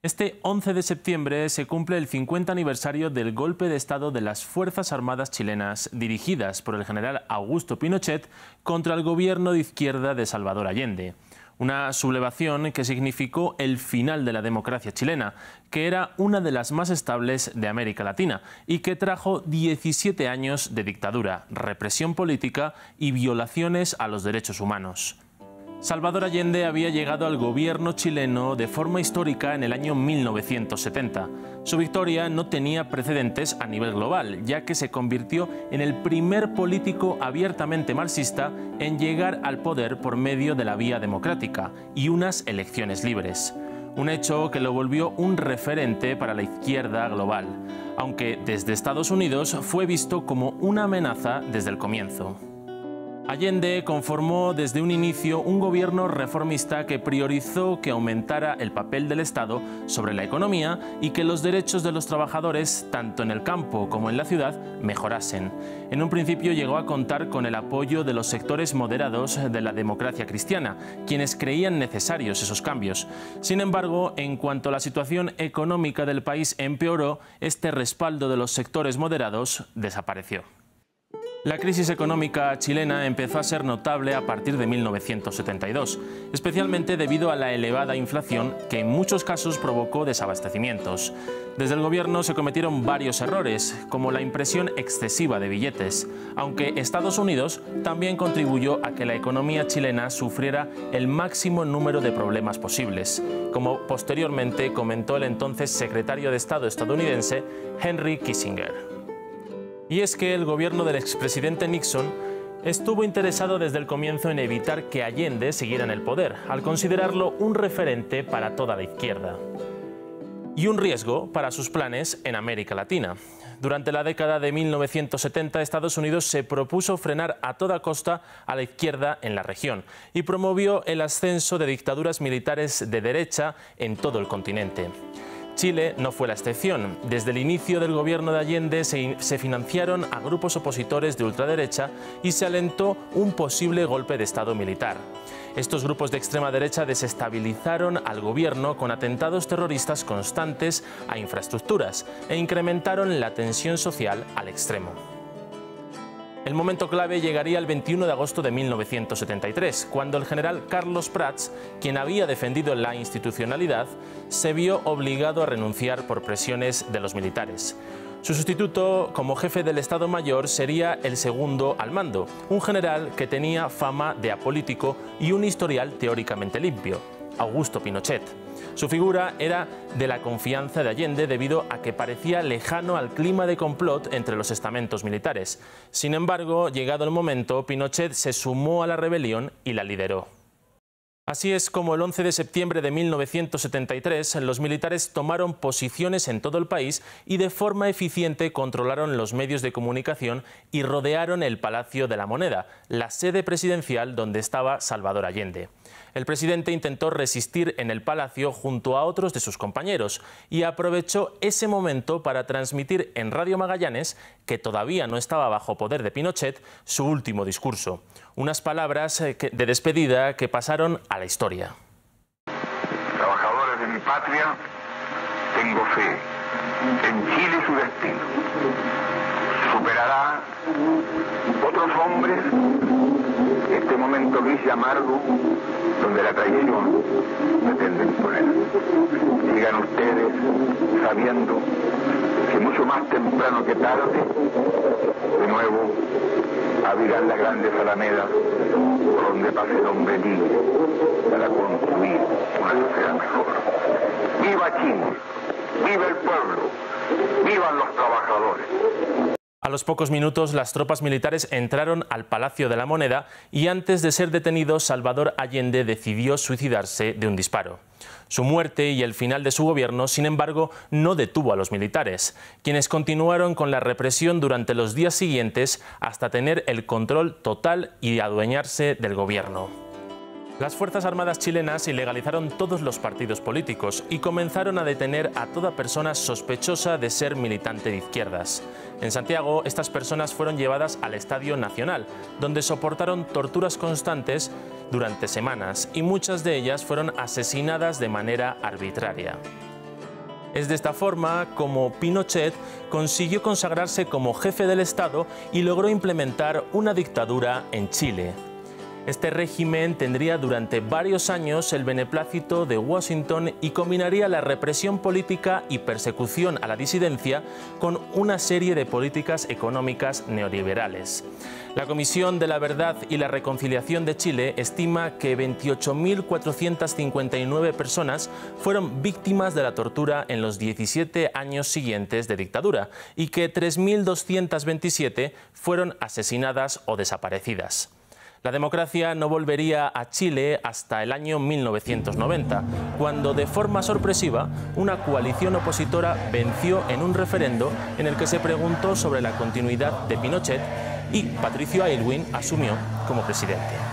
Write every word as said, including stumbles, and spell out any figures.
Este once de septiembre se cumple el cincuenta aniversario del golpe de Estado de las Fuerzas Armadas chilenas dirigidas por el general Augusto Pinochet contra el gobierno de izquierda de Salvador Allende. Una sublevación que significó el final de la democracia chilena, que era una de las más estables de América Latina y que trajo diecisiete años de dictadura, represión política y violaciones a los derechos humanos. Salvador Allende había llegado al gobierno chileno de forma histórica en el año mil novecientos setenta. Su victoria no tenía precedentes a nivel global, ya que se convirtió en el primer político abiertamente marxista en llegar al poder por medio de la vía democrática y unas elecciones libres. Un hecho que lo volvió un referente para la izquierda global, aunque desde Estados Unidos fue visto como una amenaza desde el comienzo. Allende conformó desde un inicio un gobierno reformista que priorizó que aumentara el papel del Estado sobre la economía y que los derechos de los trabajadores, tanto en el campo como en la ciudad, mejorasen. En un principio llegó a contar con el apoyo de los sectores moderados de la democracia cristiana, quienes creían necesarios esos cambios. Sin embargo, en cuanto la situación económica del país empeoró, este respaldo de los sectores moderados desapareció. La crisis económica chilena empezó a ser notable a partir de mil novecientos setenta y dos, especialmente debido a la elevada inflación que en muchos casos provocó desabastecimientos. Desde el gobierno se cometieron varios errores, como la impresión excesiva de billetes, aunque Estados Unidos también contribuyó a que la economía chilena sufriera el máximo número de problemas posibles, como posteriormente comentó el entonces secretario de Estado estadounidense Henry Kissinger. Y es que el gobierno del expresidente Nixon estuvo interesado desde el comienzo en evitar que Allende siguiera en el poder, al considerarlo un referente para toda la izquierda y un riesgo para sus planes en América Latina. Durante la década de mil novecientos setenta, Estados Unidos se propuso frenar a toda costa a la izquierda en la región y promovió el ascenso de dictaduras militares de derecha en todo el continente. Chile no fue la excepción. Desde el inicio del gobierno de Allende se, se financiaron a grupos opositores de ultraderecha y se alentó un posible golpe de Estado militar. Estos grupos de extrema derecha desestabilizaron al gobierno con atentados terroristas constantes a infraestructuras e incrementaron la tensión social al extremo. El momento clave llegaría el veintiuno de agosto de mil novecientos setenta y tres, cuando el general Carlos Prats, quien había defendido la institucionalidad, se vio obligado a renunciar por presiones de los militares. Su sustituto como jefe del Estado Mayor sería el segundo al mando, un general que tenía fama de apolítico y un historial teóricamente limpio, Augusto Pinochet. Su figura era de la confianza de Allende debido a que parecía lejano al clima de complot entre los estamentos militares. Sin embargo, llegado el momento, Pinochet se sumó a la rebelión y la lideró. Así es como el once de septiembre de mil novecientos setenta y tres los militares tomaron posiciones en todo el país y de forma eficiente controlaron los medios de comunicación y rodearon el Palacio de la Moneda, la sede presidencial donde estaba Salvador Allende. El presidente intentó resistir en el palacio junto a otros de sus compañeros y aprovechó ese momento para transmitir en Radio Magallanes, que todavía no estaba bajo poder de Pinochet, su último discurso. Unas palabras de despedida que pasaron a la historia. Trabajadores de mi patria, tengo fe en Chile y su destino. Superará otros hombres este momento gris y amargo donde la traición pretende imponer. Sigan ustedes sabiendo que mucho más temprano que tarde, de nuevo, abrirán las grandes alamedas por donde pase el hombre libre para construir una sociedad mejor. ¡Viva Chile! ¡Viva el pueblo! ¡Vivan los trabajadores! A los pocos minutos, las tropas militares entraron al Palacio de la Moneda y antes de ser detenido, Salvador Allende decidió suicidarse de un disparo. Su muerte y el final de su gobierno, sin embargo, no detuvo a los militares, quienes continuaron con la represión durante los días siguientes hasta tener el control total y adueñarse del gobierno. Las Fuerzas Armadas chilenas ilegalizaron todos los partidos políticos y comenzaron a detener a toda persona sospechosa de ser militante de izquierdas. En Santiago, estas personas fueron llevadas al Estadio Nacional, donde soportaron torturas constantes durante semanas y muchas de ellas fueron asesinadas de manera arbitraria. Es de esta forma como Pinochet consiguió consagrarse como jefe del Estado y logró implementar una dictadura en Chile. Este régimen tendría durante varios años el beneplácito de Washington y combinaría la represión política y persecución a la disidencia con una serie de políticas económicas neoliberales. La Comisión de la Verdad y la Reconciliación de Chile estima que veintiocho mil cuatrocientas cincuenta y nueve personas fueron víctimas de la tortura en los diecisiete años siguientes de dictadura y que tres mil doscientas veintisiete fueron asesinadas o desaparecidas. La democracia no volvería a Chile hasta el año mil novecientos noventa, cuando de forma sorpresiva una coalición opositora venció en un referendo en el que se preguntó sobre la continuidad de Pinochet y Patricio Aylwin asumió como presidente.